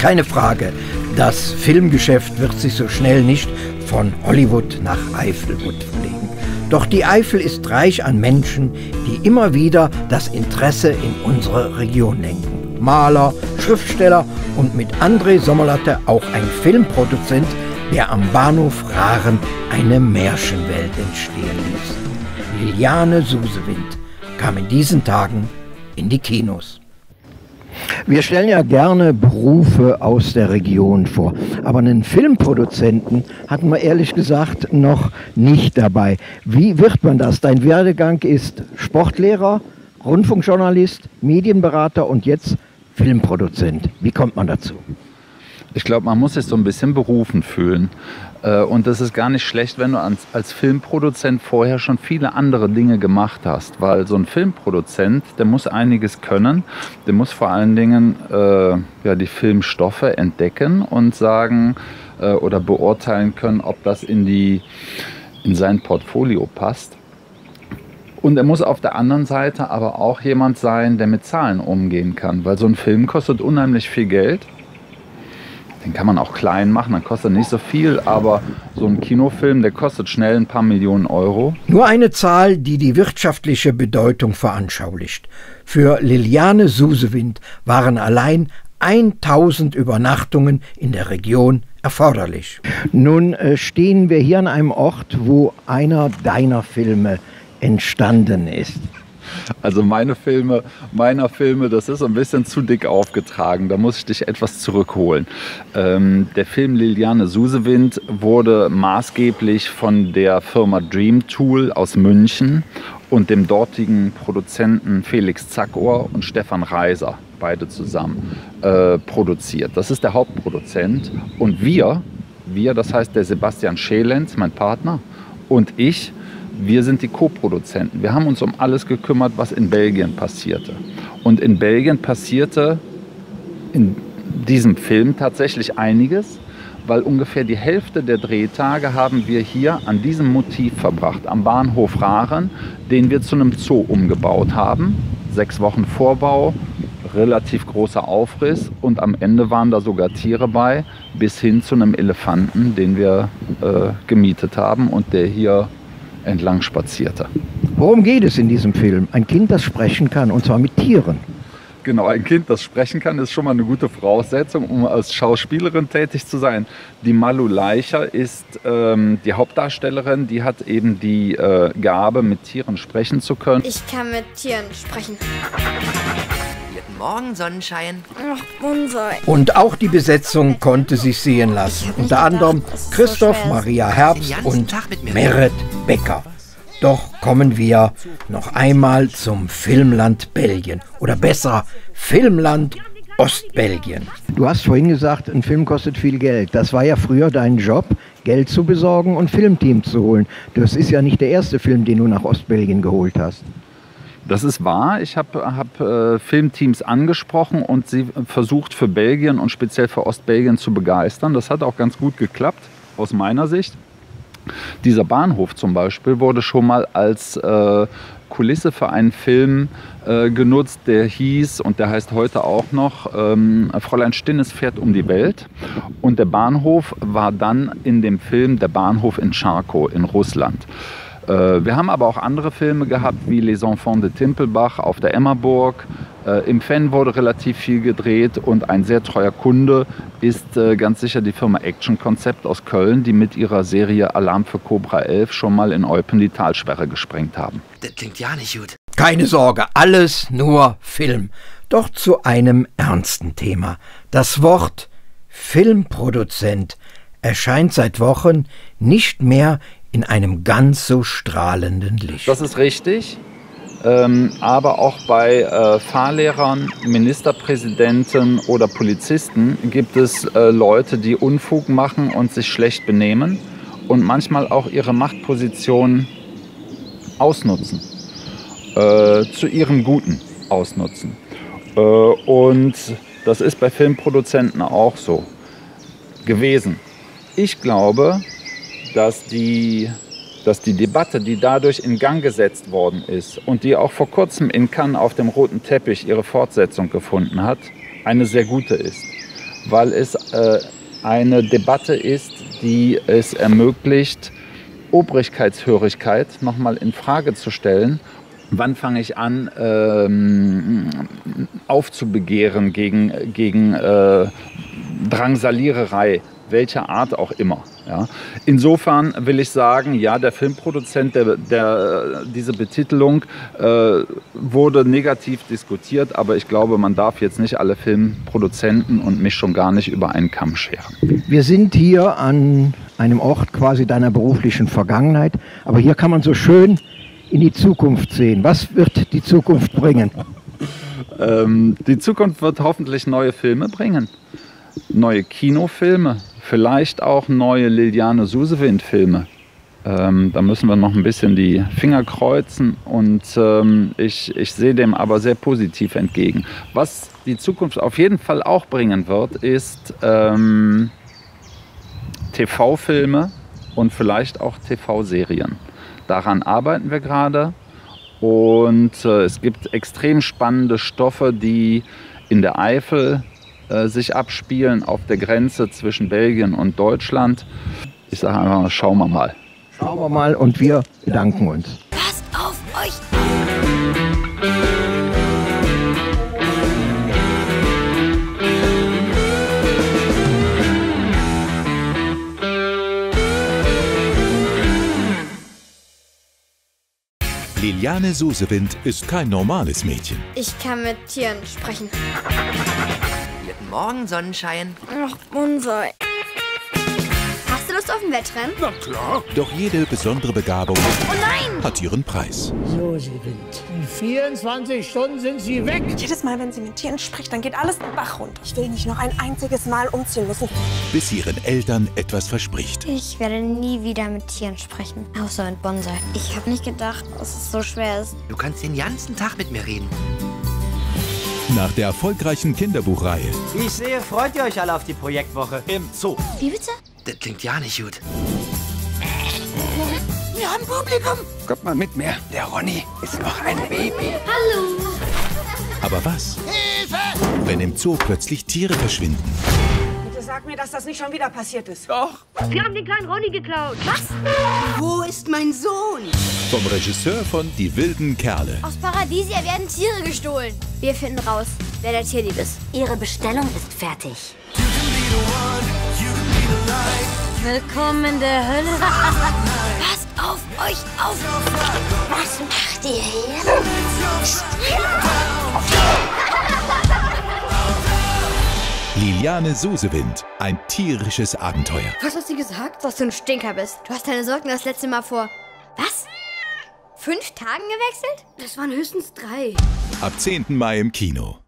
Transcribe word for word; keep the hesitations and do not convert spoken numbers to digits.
Keine Frage, das Filmgeschäft wird sich so schnell nicht von Hollywood nach Eifelwood pflegen. Doch die Eifel ist reich an Menschen, die immer wieder das Interesse in unsere Region lenken. Maler, Schriftsteller und mit André Sommerlatte auch ein Filmproduzent, der am Bahnhof Rahren eine Märchenwelt entstehen ließ. Liliane Susewind kam in diesen Tagen in die Kinos. Wir stellen ja gerne Berufe aus der Region vor, aber einen Filmproduzenten hatten wir ehrlich gesagt noch nicht dabei. Wie wird man das? Dein Werdegang ist Sportlehrer, Rundfunkjournalist, Medienberater und jetzt Filmproduzent. Wie kommt man dazu? Ich glaube, man muss sich so ein bisschen berufen fühlen. Und das ist gar nicht schlecht, wenn du als Filmproduzent vorher schon viele andere Dinge gemacht hast. Weil so ein Filmproduzent, der muss einiges können. Der muss vor allen Dingen äh, ja, die Filmstoffe entdecken und sagen äh, oder beurteilen können, ob das in, die, in sein Portfolio passt. Und er muss auf der anderen Seite aber auch jemand sein, der mit Zahlen umgehen kann. Weil so ein Film kostet unheimlich viel Geld. Den kann man auch klein machen, dann kostet nicht so viel, aber so ein Kinofilm, der kostet schnell ein paar Millionen Euro. Nur eine Zahl, die die wirtschaftliche Bedeutung veranschaulicht. Für Liliane Susewind waren allein tausend Übernachtungen in der Region erforderlich. Nun äh, stehen wir hier an einem Ort, wo einer deiner Filme entstanden ist. Also meine Filme, meiner Filme, das ist ein bisschen zu dick aufgetragen. Da muss ich dich etwas zurückholen. Ähm, der Film Liliane Susewind wurde maßgeblich von der Firma Dream Tool aus München und dem dortigen Produzenten Felix Zackohr und Stefan Reiser, beide zusammen, äh, produziert. Das ist der Hauptproduzent. Und wir, wir, das heißt der Sebastian Schelenz, mein Partner, und ich, wir sind die Co-Produzenten. Wir haben uns um alles gekümmert, was in Belgien passierte. Und in Belgien passierte in diesem Film tatsächlich einiges, weil ungefähr die Hälfte der Drehtage haben wir hier an diesem Motiv verbracht, am Bahnhof Rahren, den wir zu einem Zoo umgebaut haben. Sechs Wochen Vorbau, relativ großer Aufriss und am Ende waren da sogar Tiere bei, bis hin zu einem Elefanten, den wir äh, gemietet haben und der hier entlang spazierte. Worum geht es in diesem Film? Ein Kind, das sprechen kann, und zwar mit Tieren. Genau, ein Kind, das sprechen kann, ist schon mal eine gute Voraussetzung, um als Schauspielerin tätig zu sein. Die Malu Leicher ist ähm, die Hauptdarstellerin, die hat eben die äh, Gabe, mit Tieren sprechen zu können. Ich kann mit Tieren sprechen. Guten Morgen, Sonnenschein. Ach, Bonsai. Und auch die Besetzung konnte sich sehen lassen. Unter anderem Christoph Maria Herbst und Meret Becker. Doch kommen wir noch einmal zum Filmland Belgien. Oder besser, Filmland Ostbelgien. Du hast vorhin gesagt, ein Film kostet viel Geld. Das war ja früher dein Job, Geld zu besorgen und Filmteam zu holen. Das ist ja nicht der erste Film, den du nach Ostbelgien geholt hast. Das ist wahr. Ich habe hab, äh, Filmteams angesprochen und sie versucht für Belgien und speziell für Ostbelgien zu begeistern. Das hat auch ganz gut geklappt, aus meiner Sicht. Dieser Bahnhof zum Beispiel wurde schon mal als äh, Kulisse für einen Film äh, genutzt, der hieß, und der heißt heute auch noch, ähm, Fräulein Stinnes fährt um die Welt. Und der Bahnhof war dann in dem Film der Bahnhof in Charkow in Russland. Wir haben aber auch andere Filme gehabt, wie Les Enfants de Timpelbach auf der Emmerburg. Im Fenn wurde relativ viel gedreht und ein sehr treuer Kunde ist ganz sicher die Firma Action Concept aus Köln, die mit ihrer Serie Alarm für Cobra elf schon mal in Eupen die Talsperre gesprengt haben. Das klingt ja nicht gut. Keine Sorge, alles nur Film. Doch zu einem ernsten Thema. Das Wort Filmproduzent erscheint seit Wochen nicht mehr in einem ganz so strahlenden Licht. Das ist richtig, ähm, aber auch bei äh, Fahrlehrern, Ministerpräsidenten oder Polizisten gibt es äh, Leute, die Unfug machen und sich schlecht benehmen und manchmal auch ihre Machtposition ausnutzen, äh, zu ihrem Guten ausnutzen. Äh, und das ist bei Filmproduzenten auch so gewesen. Ich glaube, dass die, dass die Debatte, die dadurch in Gang gesetzt worden ist und die auch vor kurzem in Cannes auf dem roten Teppich ihre Fortsetzung gefunden hat, eine sehr gute ist. weil es äh, eine Debatte ist, die es ermöglicht, Obrigkeitshörigkeit nochmal in Frage zu stellen. Wann fange ich an, ähm, aufzubegehren gegen, gegen äh, Drangsaliererei, welcher Art auch immer. Ja. Insofern will ich sagen, ja, der Filmproduzent, der, der, diese Betitelung äh, wurde negativ diskutiert, aber ich glaube, man darf jetzt nicht alle Filmproduzenten und mich schon gar nicht über einen Kamm scheren. Wir sind hier an einem Ort quasi deiner beruflichen Vergangenheit, aber hier kann man so schön in die Zukunft sehen. Was wird die Zukunft bringen? ähm, die Zukunft wird hoffentlich neue Filme bringen, neue Kinofilme. Vielleicht auch neue Liliane Susewind-Filme. Ähm, da müssen wir noch ein bisschen die Finger kreuzen und ähm, ich, ich sehe dem aber sehr positiv entgegen. Was die Zukunft auf jeden Fall auch bringen wird, ist ähm, T V-Filme und vielleicht auch T V-Serien. Daran arbeiten wir gerade und äh, es gibt extrem spannende Stoffe, die in der Eifel sich abspielen auf der Grenze zwischen Belgien und Deutschland. Ich sage einfach mal, schauen wir mal. Schauen wir mal und wir bedanken uns. Passt auf euch! Liliane Susewind ist kein normales Mädchen. Ich kann mit Tieren sprechen. Guten Morgen, Sonnenschein. Ach, Bonsai. Hast du Lust auf ein Wettrennen? Na klar. Doch jede besondere Begabung Oh nein! hat ihren Preis. Susewind, in vierundzwanzig Stunden sind sie weg. Jedes Mal, wenn sie mit Tieren spricht, dann geht alles den Bach runter. Ich will nicht noch ein einziges Mal umziehen müssen. Bis sie ihren Eltern etwas verspricht. Ich werde nie wieder mit Tieren sprechen, außer mit Bonsai. Ich habe nicht gedacht, dass es so schwer ist. Du kannst den ganzen Tag mit mir reden. Nach der erfolgreichen Kinderbuchreihe Wie ich sehe, freut ihr euch alle auf die Projektwoche im Zoo. Wie bitte? Das klingt ja nicht gut. Wir haben Publikum. Kommt mal mit mir. Der Ronny ist noch ein Baby. Hallo! Aber was, Hilfe! Wenn im Zoo plötzlich Tiere verschwinden? Bitte sag mir, dass das nicht schon wieder passiert ist. Doch. Wir haben den kleinen Ronny geklaut. Was? Wo ist mein Sohn? Vom Regisseur von Die wilden Kerle. Aus Paradisia werden Tiere gestohlen. Wir finden raus, wer der Tierdieb ist. Ihre Bestellung ist fertig. Willkommen in der Hölle. Passt auf euch auf! Was macht ihr hier? Liliane Susewind, ein tierisches Abenteuer. Was hast du gesagt? Dass du ein Stinker bist. Du hast deine Socken das letzte Mal vor... Was? Fünf Tagen gewechselt? Das waren höchstens drei. Ab zehnten Mai im Kino.